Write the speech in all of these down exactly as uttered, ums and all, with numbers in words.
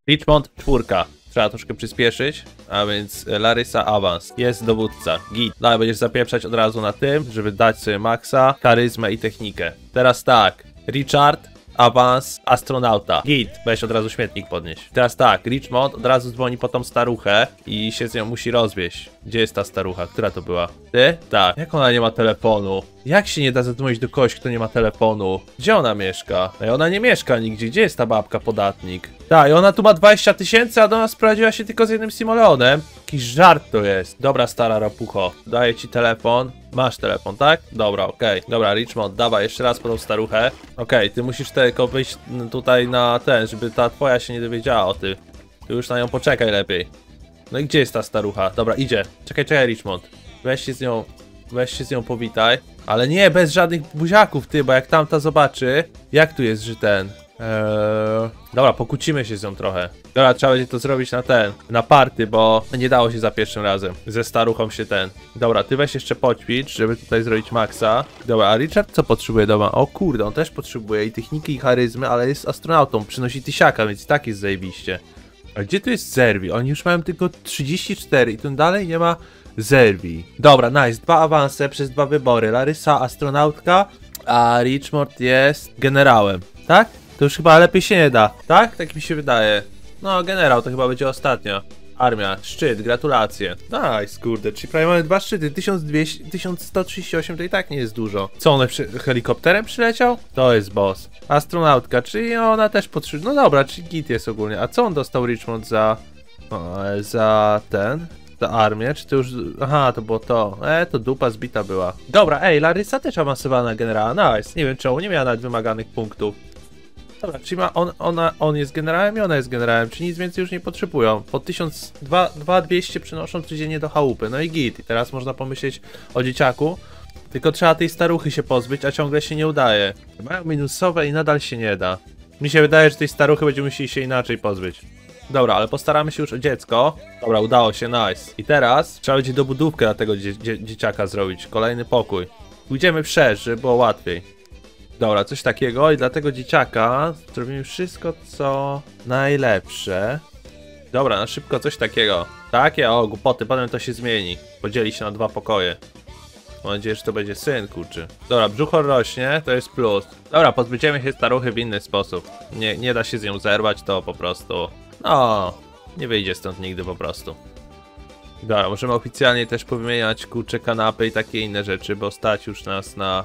Richmond czwórka. Trzeba troszkę przyspieszyć, a więc Larysa awans. Jest dowódca. Git. Dalej będziesz zapieprzać od razu na tym, żeby dać sobie maksa, charyzmę i technikę. Teraz tak. Richard, awans, astronauta. Git. Weź od razu śmietnik podnieść. Teraz tak. Richmond od razu dzwoni po tą staruchę i się z nią musi rozwieść. Gdzie jest ta starucha? Która to była? Ty? Tak. Jak ona nie ma telefonu? Jak się nie da zadzwonić do kogoś, kto nie ma telefonu? Gdzie ona mieszka? No i ona nie mieszka nigdzie. Gdzie jest ta babka podatnik? Tak, i ona tu ma dwadzieścia tysięcy, a do nas sprowadziła się tylko z jednym simoleonem. Jakiś żart to jest. Dobra, stara rapucho. Daję ci telefon. Masz telefon, tak? Dobra, okej. Okay. Dobra, Richmond, dawaj jeszcze raz po tą staruchę. Okej, okay, ty musisz tylko wyjść tutaj na ten, żeby ta twoja się nie dowiedziała o tym. Ty już na nią poczekaj lepiej. No i gdzie jest ta starucha? Dobra, idzie. Czekaj, czekaj, Richmond. Weź się z nią, weź się z nią powitaj. Ale nie, bez żadnych buziaków, ty, bo jak tamta zobaczy, jak tu jest, że ten... Eee... Dobra, pokłócimy się z nią trochę. Dobra, trzeba będzie to zrobić na ten, na party, bo nie dało się za pierwszym razem. Ze staruchą się ten. Dobra, ty weź jeszcze poćwicz, żeby tutaj zrobić maksa. Dobra, a Richard co potrzebuje doma? O kurde, on też potrzebuje i techniki, i charyzmy, ale jest astronautą, przynosi tysiaka, więc i tak jest zajebiście. A gdzie tu jest Zerwi? Oni już mają tylko trzydzieści cztery i tu dalej nie ma Zerwi. Dobra, nice, dwa awanse przez dwa wybory. Larysa, astronautka, a Richmond jest generałem, tak? To już chyba lepiej się nie da, tak? Tak mi się wydaje. No, generał to chyba będzie ostatnia. Armia, szczyt, gratulacje. Nice, kurde, czyli prawie mamy dwa szczyty. tysiąc dwieście, tysiąc sto trzydzieści osiem to i tak nie jest dużo. Co, on przy... helikopterem przyleciał? To jest boss. Astronautka, czyli ona też potrzebuje. No dobra, czyli git jest ogólnie. A co on dostał Richmond za... O, za ten? Za armię? Czy to już... Aha, to było to. E, to dupa zbita była. Dobra, ej, Larysa też awansowana na generała. Nice. Nie wiem czemu, nie miała nawet wymaganych punktów. Dobra, czyli ma on, ona, on jest generałem i ona jest generałem, czyli nic więcej już nie potrzebują. Po tysiąc dwieście przynoszą codziennie do chałupy, no i git. I teraz można pomyśleć o dzieciaku, tylko trzeba tej staruchy się pozbyć, a ciągle się nie udaje. Mają minusowe i nadal się nie da. Mi się wydaje, że tej staruchy będziemy musieli się inaczej pozbyć. Dobra, ale postaramy się już o dziecko. Dobra, udało się, nice. I teraz trzeba będzie dobudówkę dla tego dzie dzie dzieciaka zrobić, kolejny pokój. Pójdziemy wszerz, żeby było łatwiej. Dobra, coś takiego i dla tego dzieciaka zrobimy wszystko, co najlepsze. Dobra, na szybko coś takiego. Takie, o, głupoty, potem to się zmieni. Podzieli się na dwa pokoje. Mam nadzieję, że to będzie syn, kurczy. Dobra, brzucho rośnie, to jest plus. Dobra, pozbyciemy się staruchy w inny sposób. Nie, nie da się z nią zerwać, to po prostu... No, nie wyjdzie stąd nigdy po prostu. Dobra, możemy oficjalnie też powymieniać, kurcze, kanapy i takie inne rzeczy, bo stać już nas na...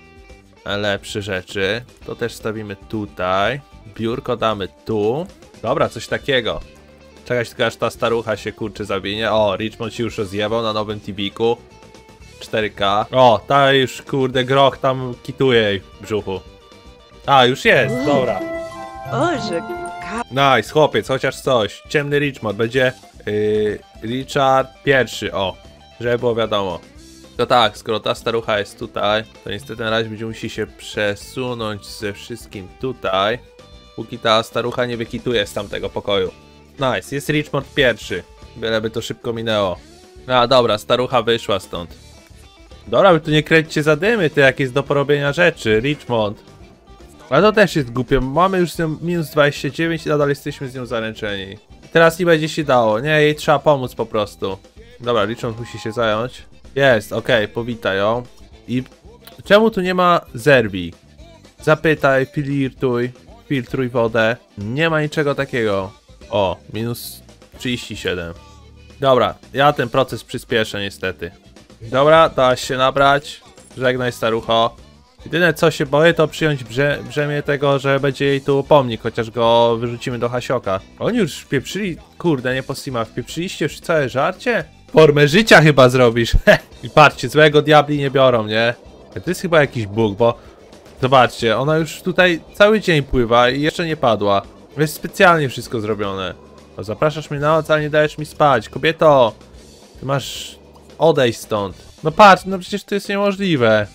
lepsze rzeczy. To też stawimy tutaj. Biurko damy tu. Dobra, coś takiego. Czekać tylko aż ta starucha się kurczy zawinie. O, Richmond się już rozjebał na nowym Tibiku. cztery K. O, ta już kurde groch tam kituje jej w brzuchu. A, już jest, dobra. Boże. Nice, chłopiec, chociaż coś. Ciemny Richmond, będzie yy, Richard pierwszy, o. Żeby było wiadomo. To tak, skoro ta starucha jest tutaj, to niestety na razie będziemy musieli się przesunąć ze wszystkim tutaj. Póki ta starucha nie wykituje z tamtego pokoju. Nice, jest Richmond pierwszy. Byleby to szybko minęło. A dobra, starucha wyszła stąd. Dobra, wy tu nie kręćcie za dymy, ty jak jest do porobienia rzeczy, Richmond. Ale to też jest głupie, mamy już z nią minus dwadzieścia dziewięć i nadal jesteśmy z nią zaręczeni. Teraz nie będzie się dało, nie, jej trzeba pomóc po prostu. Dobra, Richmond musi się zająć. Jest, okej, okay, powitaj ją. I czemu tu nie ma Zerwi? Zapytaj, filtruj, filtruj wodę. Nie ma niczego takiego. O, minus trzydzieści siedem. Dobra, ja ten proces przyspieszę niestety. Dobra, dałaś się nabrać. Żegnaj, starucho. Jedyne co się boję, to przyjąć brze brzemię tego, że będzie jej tu pomnik, chociaż go wyrzucimy do Hasioka. Oni już wpieprzyli, kurde, nie po Sima, wpieprzyliście już całe żarcie? Formę życia chyba zrobisz. I patrzcie, złego diabli nie biorą, nie? To jest chyba jakiś bóg, bo... Zobaczcie, ona już tutaj cały dzień pływa i jeszcze nie padła. Jest specjalnie wszystko zrobione. O, zapraszasz mnie na noc, ale nie dajesz mi spać. Kobieto! Ty masz... odejść stąd. No patrz, no przecież to jest niemożliwe.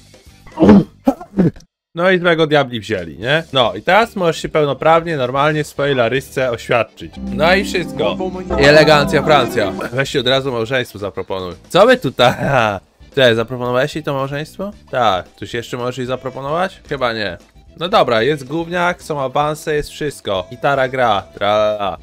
No i złego diabli wzięli, nie? No i teraz możesz się pełnoprawnie, normalnie swojej Larysce oświadczyć. No i wszystko. I elegancja Francja. Weź się od razu małżeństwo zaproponuj. Co my tutaj? Cześć, zaproponowałeś jej to małżeństwo? Tak. Coś jeszcze możesz jej zaproponować? Chyba nie. No dobra, jest gówniak, są awanse, jest wszystko. Gitara gra. Tra.